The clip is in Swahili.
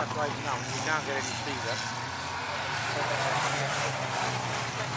starts raising up, you can't get any speed up.